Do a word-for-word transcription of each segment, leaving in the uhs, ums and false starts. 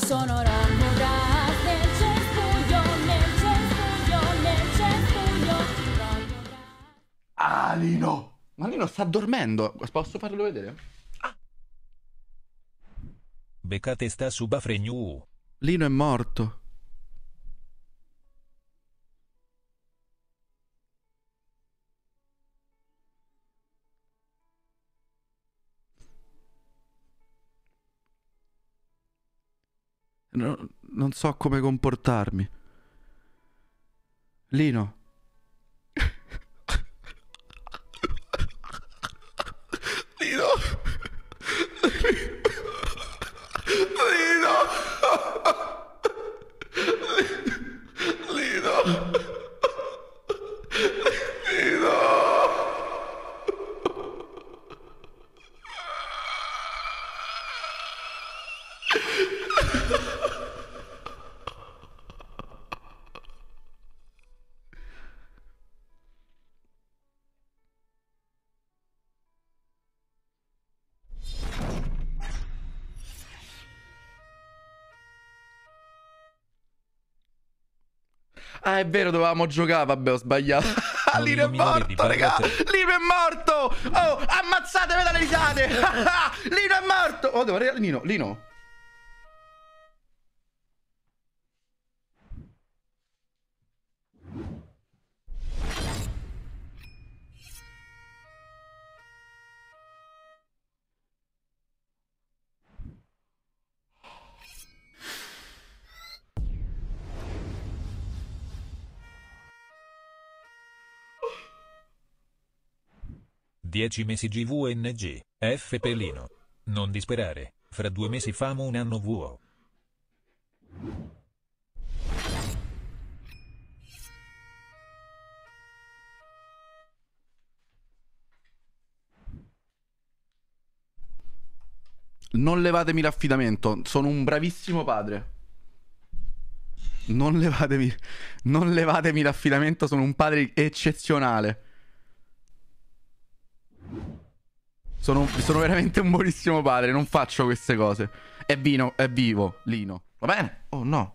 sono Rambo Bras nel cespuglio, nel cespuglio, nel cespuglio. Rambo Bras. Ah, Lino! Ma Lino sta dormendo. Posso farlo vedere? Ah. Beccate sta su Bafregnu. Lino è morto. No, non so come comportarmi. Lino. Lino. Lino. Lino. Lino. Ah, è vero, dovevamo giocare. Vabbè, ho sbagliato. Ah, Lino è morto, raga. Lino è morto. Oh, ammazzatevi dalle risate. Lino è morto. Oh, devo arrivare. Lino, Lino. dieci mesi G V N G, F Pelino. Non disperare, fra due mesi famo un anno V O. Non levatemi l'affidamento, sono un bravissimo padre. Non levatemi, non levatemi l'affidamento, sono un padre eccezionale. Sono, sono veramente un buonissimo padre, non faccio queste cose. È vino, è vivo, Lino. Va bene? Oh no.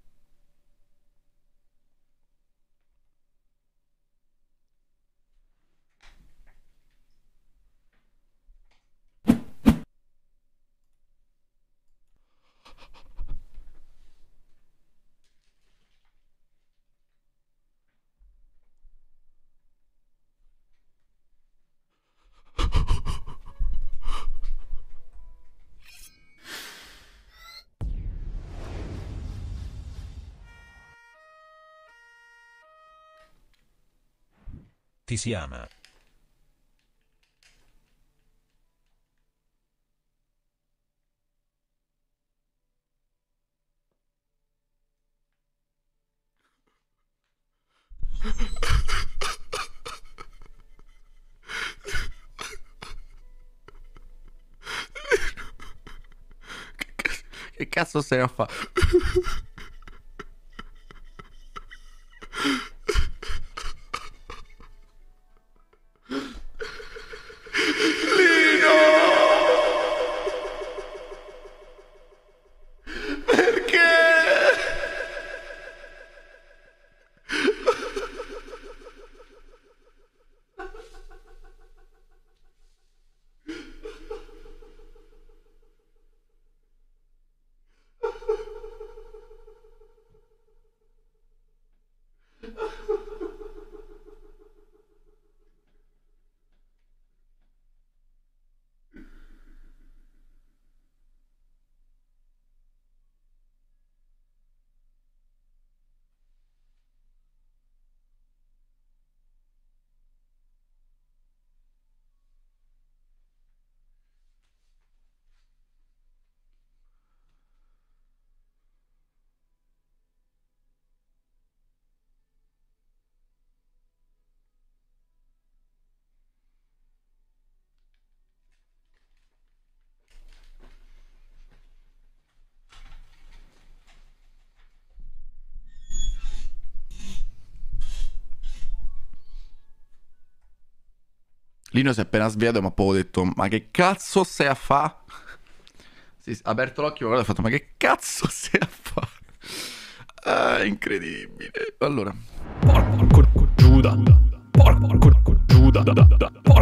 Ti si ama. Che cazzo stai a fare? Lino si è appena svegliato e mi ha proprio detto: ma che cazzo stai a fa? Sì, sì, ha aperto l'occhio, guarda, ha fatto, ma che cazzo stai a fare? Ah, incredibile. Allora. Porco Giuda. Porco Giuda.